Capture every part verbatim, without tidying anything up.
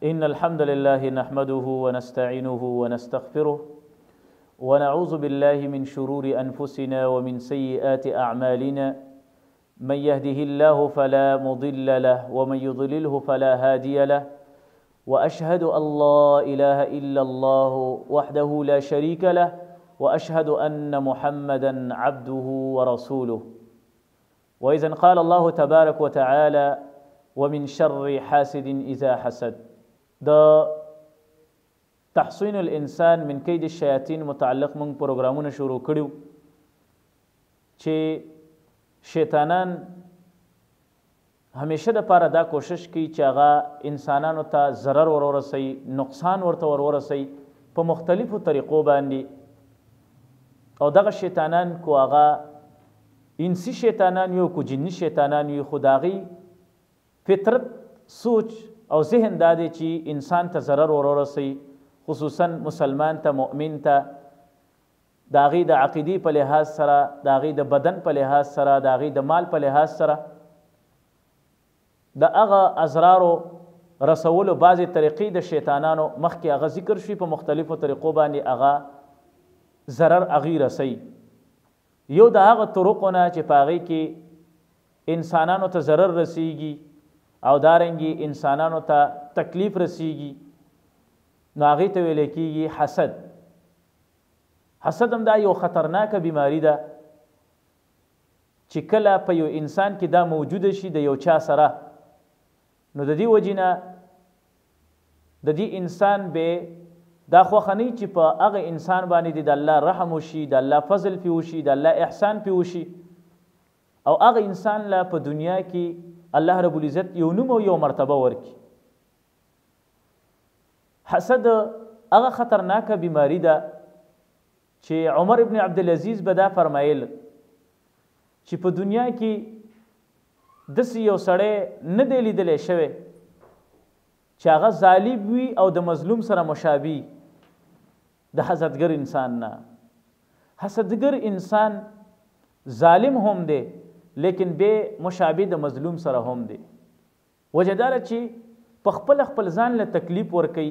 إن الحمد لله نحمده ونستعينه ونستغفره ونعوذ بالله من شرور أنفسنا ومن سيئات أعمالنا من يهده الله فلا مضل له ومن يضلله فلا هادي له وأشهد أن لا إله إلا الله وحده لا شريك له وأشهد أن محمدا عبده ورسوله وإذن قال الله تبارك وتعالى ومن شر حاسد إذا حسد دا تحصين الإنسان من كيد الشياطين متعلق من پروگرامون شروع کړیو چې شیطانان همیشه د پاره دا کوشش کوي چې هغه انسانانو ته ضرر ور ورسوي نقصان ورته ور ورسوي په مختلفو طریقو باندې او دغه شیطانان کو هغه انسی شیطانان یو کو جنی شیطانان یو خداغي فطرت سوچ او ذهن دادی چې انسان ته ضرر ور ورسوي خصوصا مسلمان ته مؤمن ته داغي د عقیدی په لحاظ سره داغي د بدن په لحاظ سره داغي د مال په لحاظ سره د هغه ازرارو رسولو بعضی طریقې د شیطانانو مخکې هغه ذکر شي په مختلفو طریقو باندې هغه ضرر اغي رسي یو د هغه طرقونه چې پاغي کې انسانانو ته ضرر رسیږي او دارنګي انسانانو ته تکلیف رسیږي نو هغې ته ویل کېږي حسد حسد هم دا یو خطرناکه بیماری ده چې کله په یو انسان کې دا موجوده شي د یو چا سره نو د دې وجې نه د دې انسان به دا خوښه نه چې په هغه انسان باندې د الله رحم وشي د الله فضل پې وشي د الله احسان پې وشي او هغه انسان له په دنیا کې الله رب العزت یو نوم او یو مرتبه ورکړي حسد هغه خطرناکه بیماری ده چې عمر ابن عبدالعزیز به دا فرمایل چې په دنیا کې داسې یو سړی نه دی لیدلی شوی چې هغه ظالم وي او د مظلوم سره مشابه د حسدګر انسان نه حسدګر انسان ظالم هم دی لیکن به مشابه د مظلوم سره هم دی وجه دا ده چې په خپل خپل ځان له تکلیف ورکوي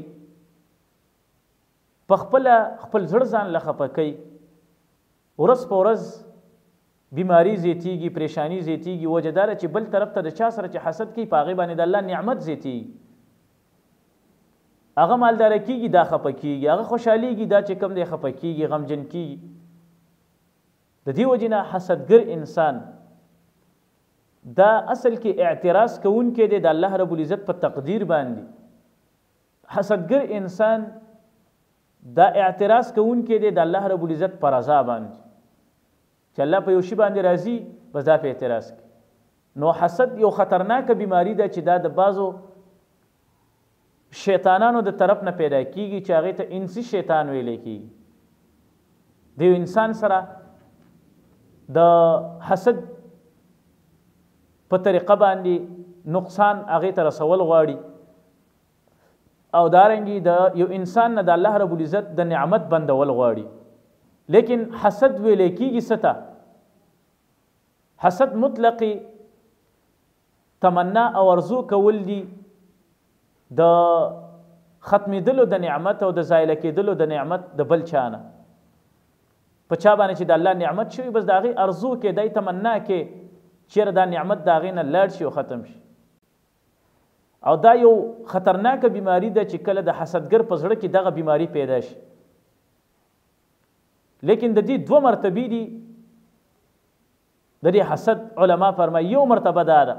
په خپل خپل زړه ځان له خفه کوي ورځ په ورځ بیماری زیاتیږي پریشانی زیاتیږي وجه دا ده چې بل طرف ته د چا سره چې حسد کوي په هغې باندې د الله نعمت زیاتیږي هغه مالداره کېږي دا خفه کېږي هغه خوشحالیږي دا چې کوم دی خفه کېږي غمجن کېږي د دې وجې نه حسدګر انسان دا اصل کې اعتراض کوونکی دی د الله رب العزت په تقدیر باندې حسدګر انسان دا اعتراض کوونکی دی د الله رب العزت پر رضا باندې چې الله په یو شي باندې راضي بس دا په اعتراض کوي نو حسد یو خطرناکه بیماری ده چې دا د بعضو شیطانانو د طرف نه پیدا کیږي چې هغې ته انسي شیطان ویلی کیږي د یو انسان سره د حسد په طریقه باندې نقصان هغې ته رسول غواړي او دارنګي د یو انسان نه د الله رب العزت د نعمت بندول غواړي لیکن حسد ویلې کېږي څه ته حسد مطلقي تمنا او ارزو کول دي د ختمېدلو د نعمت او د زایله کېدلو د نعمت د بل چا نه په چا باندې چې د الله نعمت شوي بس د هغې ارزو کې دی تمنا کې چیرې دا نعمت د هغې نه لاړ شي او ختم شي او دا یو خطرناکه بیماری ده چې کله د حسدګر په زړه کې دغه بیماری پیدا شي لیکن د دې دوه مرتبې دي د دې حسد علما فرمایي یو مرتبه دا ده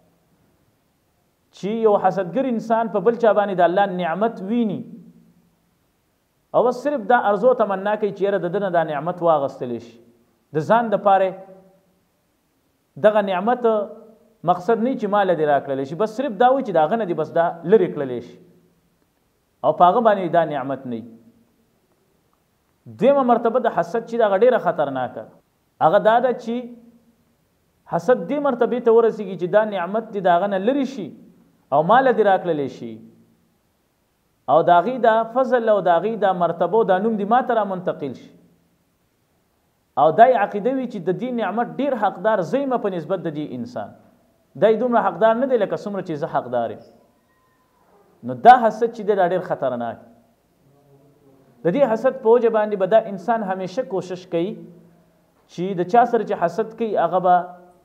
چې یو حسدګر انسان په بل چا باندې د الله نعمت ویني او بس صرف دا ارزو تمنا کوي چې یاره د ده نه دا نعمت واغستلی شي د ځان دپاره دغه نعمت مقصد نه چې مال دې راکړلی شي بس صرف دا وي چې د هغه نه دې بس دا لرې کړلی شي او په هغه باندې دا نعمت نه وي دویمه مرتبه د حسد چې دغه ډېره خطرناکه هغه دا ده چې حسد دې مرتبې ته ورسېږي چې دا نعمت دې د هغه نه لرې شي او مال دې راکړلی شي او د هغې دا فضل او د هغې دا مرتبه او دا نوم دې ما ته را منتقل شي او دا عقیده وي چې د دې نعمت ډېر حقدار زیمه په نسبت د دې انسان دا دومره حقدار نه دی لکه څومره چې زه حقدار یم نو دا حسد چې دا ډېر خطرناک د دې حسد په وجه باندې به دا انسان همیشه کوشش کوي چې د چا سره چې حسد کوي هغه به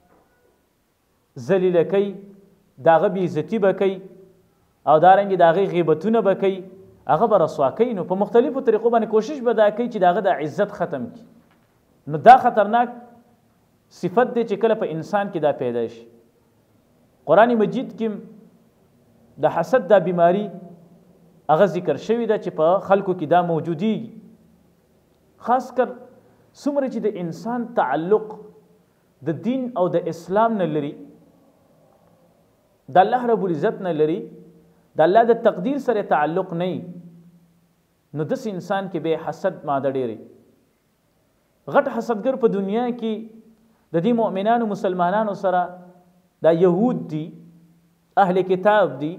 ذلیله کوي د هغه بېعزتي به کوي او دارنګې د هغې غیبتونه به کوي هغه به رسوا کوي نو په مختلفو طریقو باندې کوشش به دا کوي چې د هغه د عزت ختم کړي نو دا خطرناک صفت دی چې کله په انسان کې دا پیدا شي قرآن مجید کې د حسد دا بیماری هغه ذکر شوی ده چې په خلکو کې دا موجودیږي خاص کر څومره چې د انسان تعلق د دین او د اسلام نه لري د الله رب العزت نه لري د الله د تقدیر سره تعلق نه نو دس انسان کې به حسد ماده ډېرې غټ حسدګر په دنیا کې د دې مؤمنانو مسلمانانو سره دا یهود دي اهل کتاب دي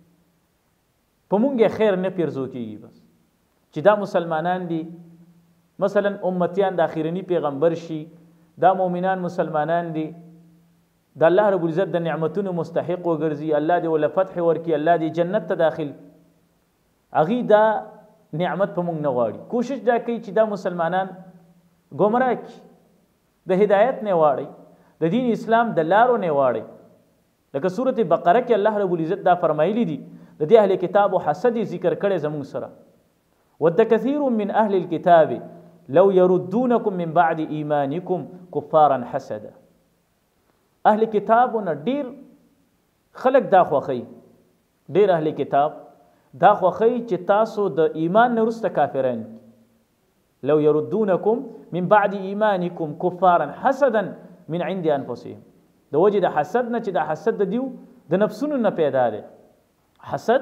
په مونږ خیر نه پیرزو کېږي بس چې دا مسلمانان دي مثلا امتیان د اخرنی پیغمبر شي دا مؤمنان مسلمانان دي د الله رب العزت د نعمتونو مستحق وګرځي الله دې ول فتح ورکي الله دې جنت ته داخل اغي دا نعمت په مونږ نه غواړي کوشش دا کوي چې دا مسلمانان گمراه کی د هدایت نه واړي د دین اسلام د لارو نه واړي لکه سورته بقره کې الله رب العزت دا فرمایلی دي د دې اهل کتاب او حسد ذکر کړي زموږ سره ود كثير من اهل الكتاب لو يردونكم من بعد ايمانكم كفارا حسدا اهل کتاب نه ډیر خلق دا خوخی ډیر اهل کتاب دا خوخی چې تاسو د ایمان نه وروسته کافران لو يردونكم من بعد ايمانكم كفارا حسدا من عند انفسهم د وجه د حسد نه چې د حسد د دیو د نفسونو نه پیدا دی حسد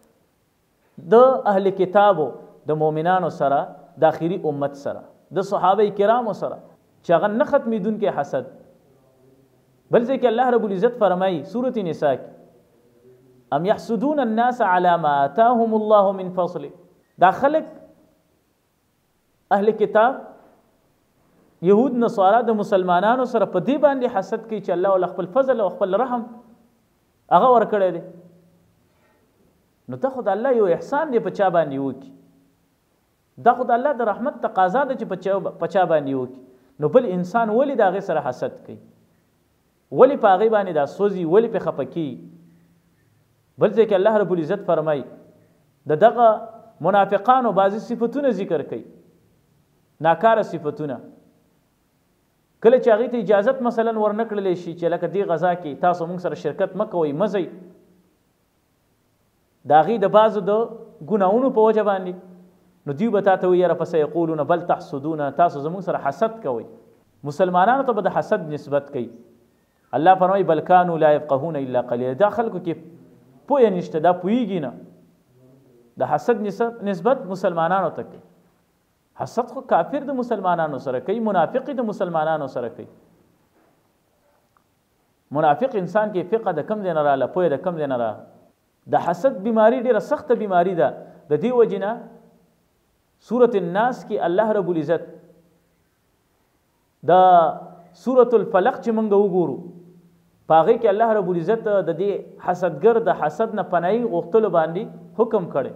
د اهل کتابو د مؤمنانو سره د اخري امت سره د صحابه کرامو سره چې هغه نه ختمېدونکي حسد بل ځکه الله رب العزت فرمایي سورة نساء ام يحسدون الناس على ما آتاهم الله من فضله دا خلق اهل کتاب یهود نصارا د مسلمانانو سره په دې باندې حسد کوي چې الله ول خپل فضل او خپل رحم هغه ورکړی دی نو ته خدای الله یو احسان دی په چا باندې وکي دا خدای الله د رحمت تقاضا ده چې په چا باندې وکي نو بل انسان ولی دا غي سره حسد کوي ولی په هغه باندې دا سوزي ولی په خپکی بل ځکه الله رب العزت فرمای د دغه منافقانو بعضی صفاتونه ذکر کوي ناکاره صفاتونه کله چې هغه ته اجازه مثلا ورنکړل شي چې لکه دی غزا کې تاسو موږ سره شرکت مکوئ مزي داغي د بازو د ګناونو په وجه باندې نو دیو بتا ته ویره پس یقولون بل تحسدون تاسو زموږ سره حسد کوي مسلمانانو ته به حسد نسبت کوي الله فرمای بل کانوا لا يفقهون الا قليلا دا خلکو کې پوهه نشته دا پوهیږي نه د حسد نسبت مسلمانانو ته کوي حسد خو کافر د مسلمانانو سره کوي منافق د مسلمانانو سره کوي منافق انسان کې فقه د کم دین رااله پوهه د کم دین رااله د حسد بیماری ډیره سخت بیماری ده د دې وجنه سورة الناس کې الله رب العزت د سورة الفلق چې موږ وګورو پاغه کې الله رب العزت د دې حسدګر د حسد نه پناهي غوښتلو باندې حکم کړي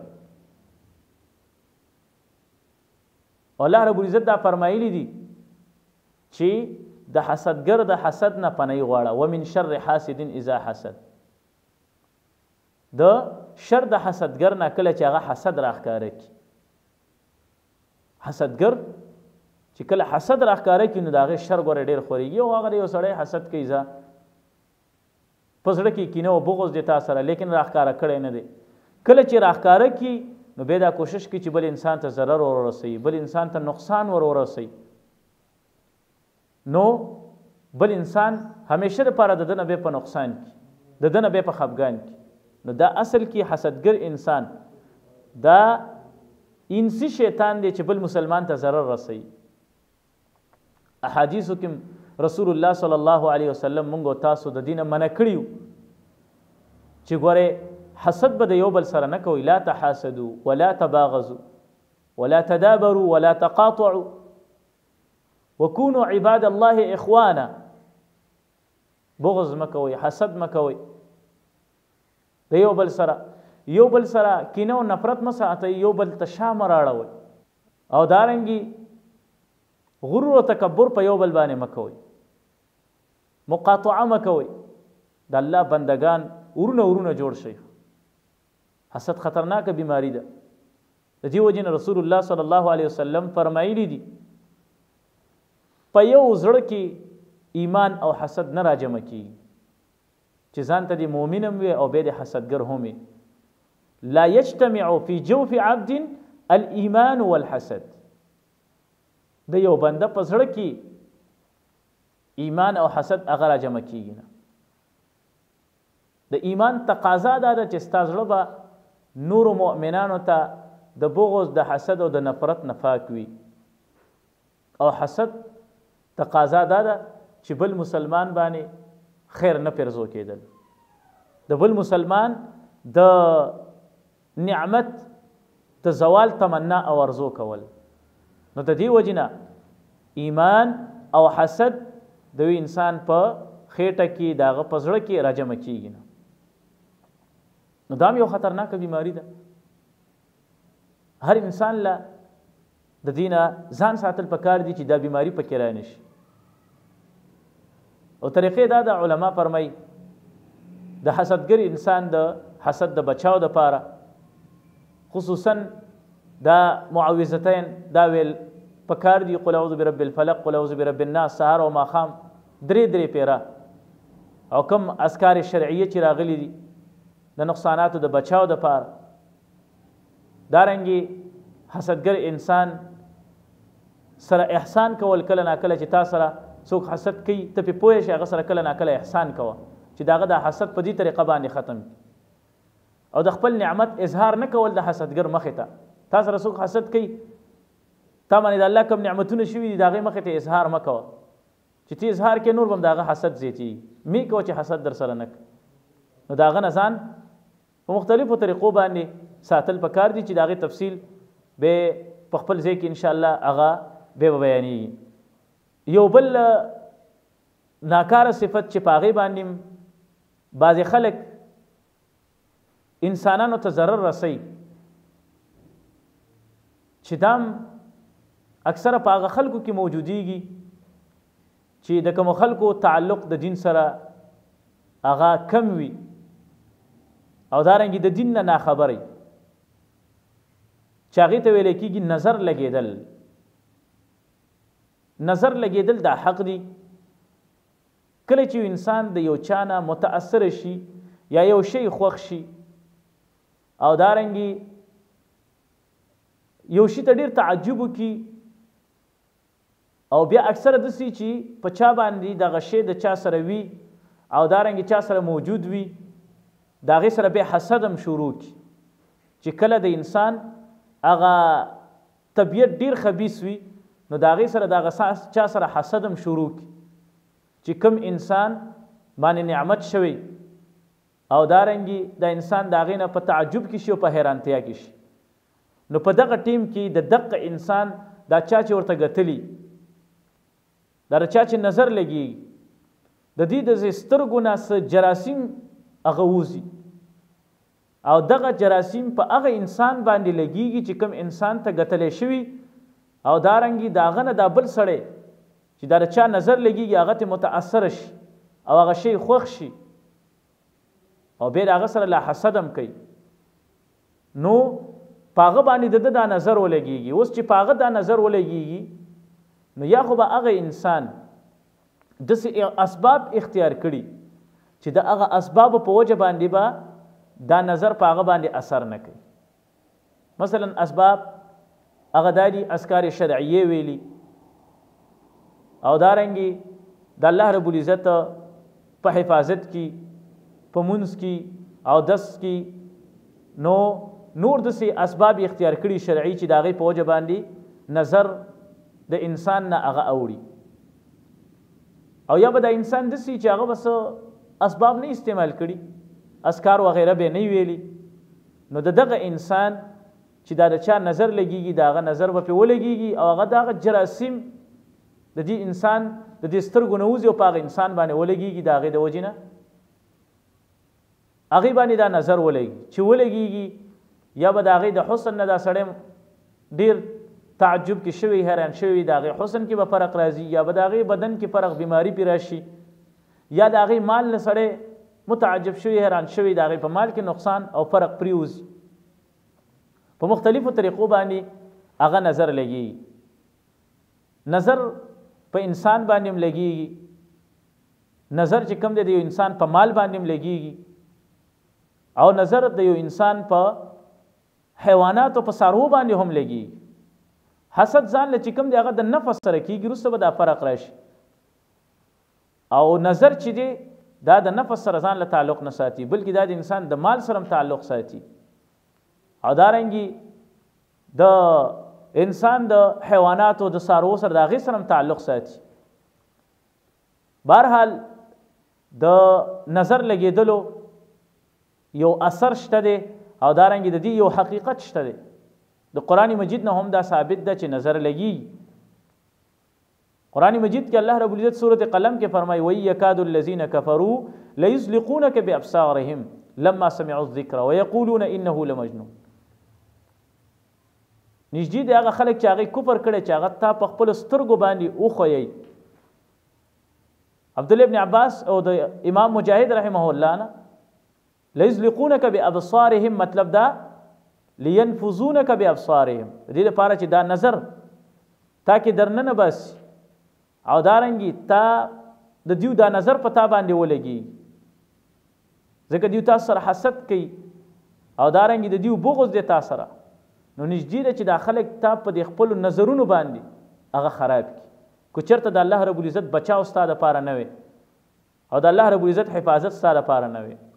الله رب العزت دا فرمایلی دي چې د حسدګر د حسد نه پناهي غواړه ومن شر حاسد اذا حسد د شر د حسدګر نه کله چې هغه حسد راخکاره کی حسدګر چې کله حسد راخکاره کی نو داغه شر ګور ډیر خوريږي او هغه یو سړی حسد کوي ځا پسړه کې کینه او بغض دیتا سره لیکن راخکاره کړي نه دي کله چې راخکاره کی نو به دا کوشش کی چې بل انسان ته ضرر ورسي بل انسان ته نقصان ورسي نو بل انسان همیشه لپاره د دنه به په نقصان کی د دنه به په خفګان کی نو دا اصل کې حسدګر انسان دا انسی شیطان دی چې بل مسلمان ته ضرر رسي احادیثو کې رسول الله صلی الله علیه وسلم مونږ تاسو د دینه منع کړیو چې ګوره حسد به د یو بل سره نه کوي لا تحاسدوا ولا تباغضوا ولا تدابروا ولا تقاطعوا وكونوا عباد الله اخوانا بغض مکوي حسد مکوي د یو بل سره یو بل سره کینه او نفرت مه ساتئ، یو بل ته شا مه راړوئ، او دارنګې غرور او تکبر په یو بل باندې مه کوئ، مقاطعه مه کوئ. د الله بندگان ورونه ورونه جوړ شي. حسد خطرناکه بیماری ده. د دې وجې نه رسول الله صلی الله علیه وسلم فرمایلی دي په یو زړه کې ایمان او حسد نه راجمع کیږي چې ځان ته د مؤمن هم وي او بیا د حسدګر هم وي. لا یجتمع فی جوف عبد الایمان والحسد. د یو بنده په زړه کې ایمان او حسد هغه راجمع کیږي نه. د ایمان تقاضا دا ده چې ستا زړه به نورو مؤمنانو ته د بغض د حسد او د نفرت نه پاک وي، او حسد تقاضا دا ده چې بل مسلمان باندې خیر نه پرزو کېدل، د بل مسلمان د نعمت د زوال تمنا او ارزو کول. نو د دې وجې نه ایمان او حسد د انسان په خېټه کې د هغه په زړه کې راجمع کېږي نه. نو دا هم یو خطرناکه بیماري ده. هر انسان له د دې نه ځان ساتل پکار دي چې دا بیماري پکې را نشي. او طریقې دا د علما فرمایي د حسدګر انسان د حسد د بچاو دپاره خصوصا دا معوذتین دا ویل پکار دي، قل اعوذ برب الفلق، قل اعوذ برب الناس، سهار او ماښام درې درې پیره، او کم اذکار شرعیه چې راغلي دي د نقصاناتو د بچاو دپاره. دارنګې حسدګر انسان سره احسان کول، کله ناکله چې تا سره څوک حسد کوي ته پې پوه شې، هغه سره کله ناکله احسان کوه چې د هغه د حسد په دې طریقه باندې ختم کړي. او د خپل نعمت اظهار نه کول د حسدګر مخې ته. تا سره څوک حسد کوي، تا باندې د الله کوم نعمتونه شوي دي د هغې مخې ته اظهار مه کوه، چې ته اظهار کې نور به هم د هغه حسد زیاتېږي. مې کوه چې حسد در سره نه کوي. نو د هغه نه ځان په مختلفو طریقو باندې ساتل پکار دي چې د هغې تفصیل به په خپل ځای کې انشاءالله هغه به بیانېږي. یو بل ناکاره صفت چې په هغې باندې بعضې خلک انسانانو ته ضرر رسوي، چې دا اکثره په هغه خلکو کې موجودیږي چې د کومو خلکو تعلق د دین سره هغه کم وي، او دارنګې د دین نه ناخبري، چې هغې ته ویلی کېږي نظر لګېدل. نظر لګېدل دا حق دی. کله چې انسان د یو چا نه متاثره شي یا یو شی خوښ شي، او دارنګې یو شي ته ډېر تعجب وکړي، او بیا اکثره داسې چې په چا باندې دغه شی د چا سره وي او دارنګې چا سره موجود وي، د هغې سره بیا حسد هم شروع کړي، چې کله د انسان هغه طبیعت ډېر خبیث وي نو د هغې سره د هغه چا سره حسد هم شروع کړي، چې کوم انسان باندې نعمت شوی او دارنګې د انسان د هغې نه په تعجب کې شي او په حیرانتیا کې شي. نو په دغه ټیم کې د دغه انسان دا چا چې ورته ګتلي، دا چا چې نظر لګي، د دې د سترګو نه څه جراثیم هغه وځي، او دغه جراثیم په هغه انسان باندې لګیږي چې کوم انسان ته ګتلی شوي، او دارنګې د هغه نه دا بل سړی چې دا د چا نظر لګیږي هغه ته متاثره شي او هغه شی خوښ شي، او بیا د هغه سره لا حسد هم کوي. نو په هغه باندې د ده دا نظر ولګیږي. اوس چې په هغه دا نظر ولګیږي نو یا خو به هغه انسان داسې اسباب اختیار کړي چې د هغه اسبابو په وجه باندې به دا نظر په هغه باندې اثر نه کوي. مثلا اسباب هغه دا دي اذکار شرعیه ویلي، او دارنګې د الله رب العزت په حفاظت کې، په مونځ کې او دس کې، نو نور داسې اسباب اختیار کړي شرعي چې د هغې په وجه باندې نظر د انسان نه هغه اوړي. او یا به دا انسان داسې چې هغه به څه اسباب نه استعمال کړي، اذکار وغیره به نه ویلي، نو د دغه انسان چې دا د چا نظر لګیږي د هغه نظر به پرې ولګیږي، او هغه د هغه جراثیم د دې انسان د دې سترګو نه وځي او په هغه انسان باندې ولګیږي. د هغې د وجې نه هغې باندې دا نظر ولګي چې ولګېږي یا به د هغې د حسن نه دا سړی ډېر تعجب کې شوی حیران شوی د هغې حسن کې به فرق راځي یا به د هغې بدن کې فرق بیماری پې راشي یا د هغې مال نه سړی متعجب شوی حیران شوی د هغې په مال کې نقصان او فرق پریوځي په مختلفو طریقو باندې هغه نظر لګېږي نظر په انسان باندې هم لګېږي نظر چې کوم دی د یو انسان په مال باندې هم لګېږي او نظر د یو انسان په حیواناتو په څاروو باندې هم لګېږي حسد ځان له چې کوم دی هغه د نفس سره کېږي وروسته به دا فرق راشي او نظر چې دی دا د نفس سره ځان له تعلق نه ساتي بلکې دا د انسان د مال سره هم تعلق ساتي او دارنګې د انسان د حیواناتو د څاروو سره د هغې سره هم تعلق ساتي بهرحال د نظر لګېدلو یو اثر شته دی او دارنګې د دې یو حقیقت شته دی د قرآن مجید نه هم دا ثابت ده چې نظر لګي قرآن مجید کې الله رب العزت سورة قلم کې فرمایي وَإِن يَكَادُ الَّذِينَ كَفَرُوا لَيُزْلِقُونَكَ بِأَبْصَارِهِمْ لَمَّا سَمِعُوا الذِّكْرَ وَيَقُولُونَ إِنَّهُ لَمَجْنُونٌ نږدې دی هغه خلک چې هغې کفر کړی چې هغه تا په خپلو سترګو باندې وښویئ عبدالله ابن عباس او د امام مجاهد رحمه الله نه لَيُزْلِقُونَكَ بِأَبْصَارِهِمْ مطلب دا لِيَنْفُذُونَكَ بِأَبْصَارِهِمْ د دې لپاره چې دا نظر تا کې درننه باسي او دارنګي تا د دیو دا نظر په تا باندې ولګي ځکه دیو تاسو سره حسد کوي او دارنګي د دیو بغض دی تاسو سره نو نږدې ده چې دا خلک تا په دې خپلو نظرونو باندې هغه خراب کړي که چېرته د الله رب العزت بچاو ستا دپاره نه وي او د الله رب العزت حفاظت ستا دپاره نه وي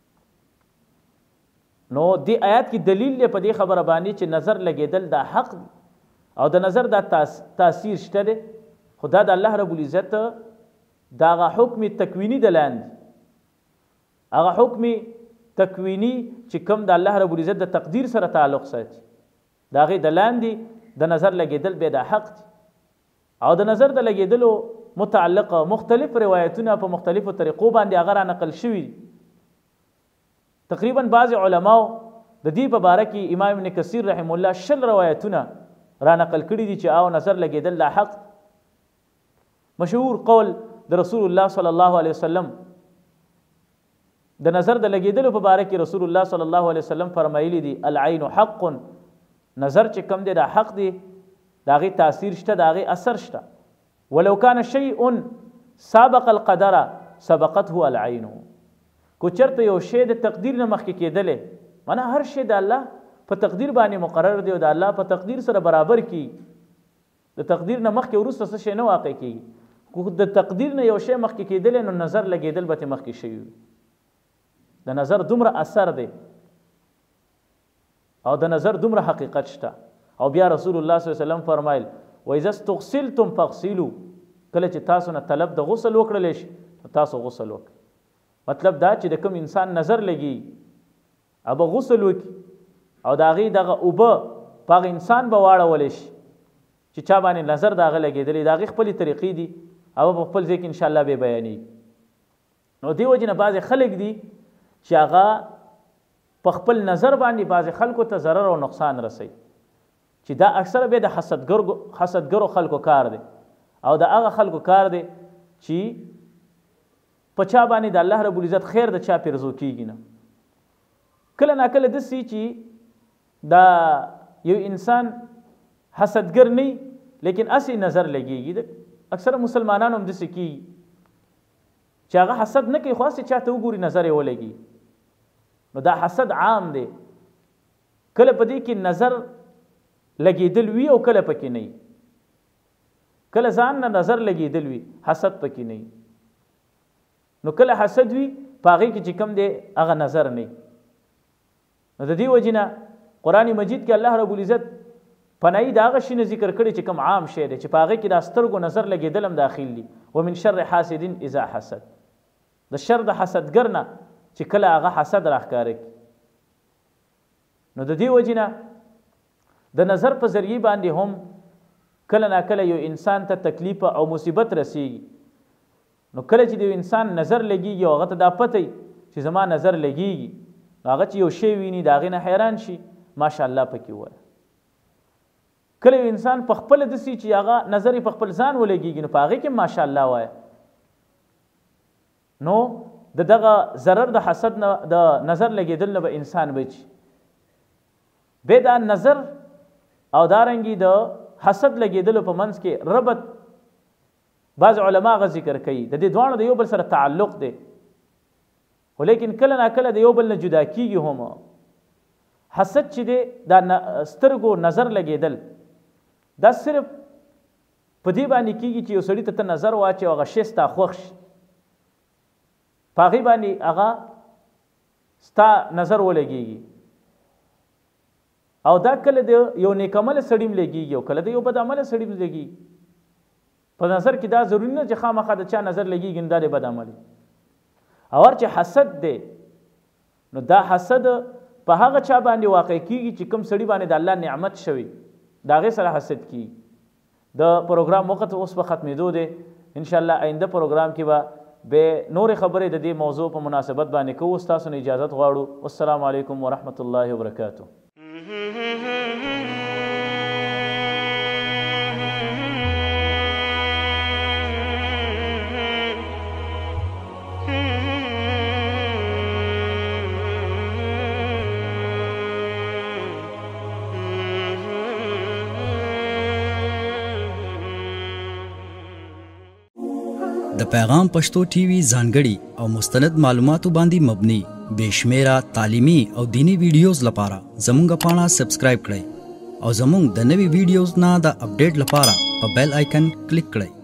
نو دې آیات کې دلیل دی په دې خبره باندې چې نظر لګېدل دا حق دی او د نظر دا تاثیر شته دی خو دا د الله رب العزت دا هغه حکم تکویني د لاندې هغه حکم تکویني چې کوم د الله رب العزت د تقدیر سره تعلق ساتي د هغې د لاندې د نظر لګېدل بیا دا حق دی او د نظر د لګېدلو متعلقه مختلف روایتونه په مختلفو طریقو باندې هغه را نقل شوي تقریبا بعض علماو د دې په باره کې امام ابن کثیر رحم الله شل روایتونه را نقل کړي دي چې او نظر لګېدل دا حق مشهور قول د رسول الله صلی الله علیه وسلم د نظر د لګېدلو په باره کې رسول الله صلی الله علیه وسلم فرمایلی دي العین حق نظر چې کم دی دا حق دی د هغې تاثیر شته د هغې اثر شته ولو کان شیء سابق القدر سبقته العین کو چېرته یو شی د تقدیر نه مخکې کېدلی معنا هر شی د الله په تقدیر باندې مقرر دی او د الله په تقدیر سره برابر کی د تقدیر نه مخکې وروسته څه شی نه واقع کېږي کو د تقدیر نه یو شی مخکې کېدلی نو نظر لګېدل به ترې مخکې شوي وي د نظر دومره اثر دی او د نظر دومره حقیقت شته او بیا رسول الله صلی الله علیه وسلم فرمایل وَإِذَا اسْتُغْسِلْتُمْ فَاغْسِلُوا کله چې تاسو نه طلب د غسل وکړلی شي تاسو غسل وکړئ مطلب دا چې د کوم انسان نظر لګي اب غسل وکړي او د هغې دغه اوبه په هغه انسان به واړولی شي چې چا باندې نظر د هغه لګېدلی د هغې خپلې طریقې دي او په خپل ځای کې انشاءالله به بیانېږي نو دې وجې نه بعضې خلک دي چې هغه په خپل نظر باندې بعضې خلکو ته ضرر او نقصان رسوي چې دا اکثره بیا د حسدګرو حسدګرو خلکو کار دی او د هغه خلکو کار دی چې په چا باندې د الله رب العزت خیر د چا پیرزو کېږي نه کله ناکله داسې چې دا یو انسان حسدګر نه لیکن اسی نظر لګېږي اکثره مسلمانان هم داسې کېږي چې هغه حسد نه کوي خو هسې چا ته وګوري نظر یې ولګي نو دا حسد عام دی کله په دې کې نظر لګېدل وي او کله پکې نه وي کله ځان نه نظر لګېدل وي حسد پکې نه وي نو کله حسد وي په هغې کې چې کوم دی هغه نظر نه نو د دې وجې نه قرآن مجید کې الله رب العزت پنایي د هغه شي نه ذکر کړی چې کوم عام شی دی چې په هغې کې د سترګو نظر لګېدل هم داخل دي ومن شر حاسد اذا حسد د شر د حسدګر نه چې کله هغه حسد راښکاره کړي نو د دې وجې نه د نظر په ذریعې باندې هم کله ناکله یو انسان ته تکلیف او مصیبت رسیږي نو کله چې د یو انسان نظر لګېږي او هغه ته دا پته وي چې زما نظر لګیږي هغه چې یو شی ویني د هغې نه حیران شي ماشاءالله پکې ووایه. کله یو انسان په خپله داسې چې هغه نظر یې په خپل ځان ولګېږي نو په هغې کې ماشاءالله وایه. نو د دغه ضرر د حسد نه د نظر لګېدل نه به انسان بچي. بیا دا نظر او دارنګې د حسد لګېدلو په منځ کې ربط بعض علما هغه ذکر کوي د دې دواړو د یو بل سره تعلق دی خو لیکن کله ناکله د یو بل نه جدا کېږي هم. حسد چې دی دا سترګو نظر لګېدل دا صرف په دې باندې کېږي چې یو سړي ته ته نظر واچې او هغه شی ستا خوښ شي په هغې باندې هغه ستا نظر ولګېږي او دا کله د یو نیکعمله سړي هم لګېږي او کله د یو بدعمله سړي هم لګېږي. په نظر کې دا ضروري نه چې خامخا د چا نظر لګېږي نو دا د بدعمل او هر چې حسد دی نو دا حسد په هغه چا باندې واقع کېږي چې کوم سړي باندې د الله نعمت شوی د هغې سره حسد کېږي. د پروګرام وخت اوس په ختمېدو دی انشاءالله آینده پروګرام کې به بیا نورې خبرې د دې موضوع په مناسبت باندې کوو. ستاسو نه اجازت غواړو. والسلام علیکم ورحمة الله وبرکاته. د پیغام پښتو ټي وي ځانګړي او مستند معلوماتو باندې مبني بشمیره تعلیمي او دینی ویډیوز لپاره زموږ پاڼه سبسکرایب کړئ او زموږ د نوي ویډیوز نه د اپډیټ لپاره په بیل آیکن کلیک کړئ.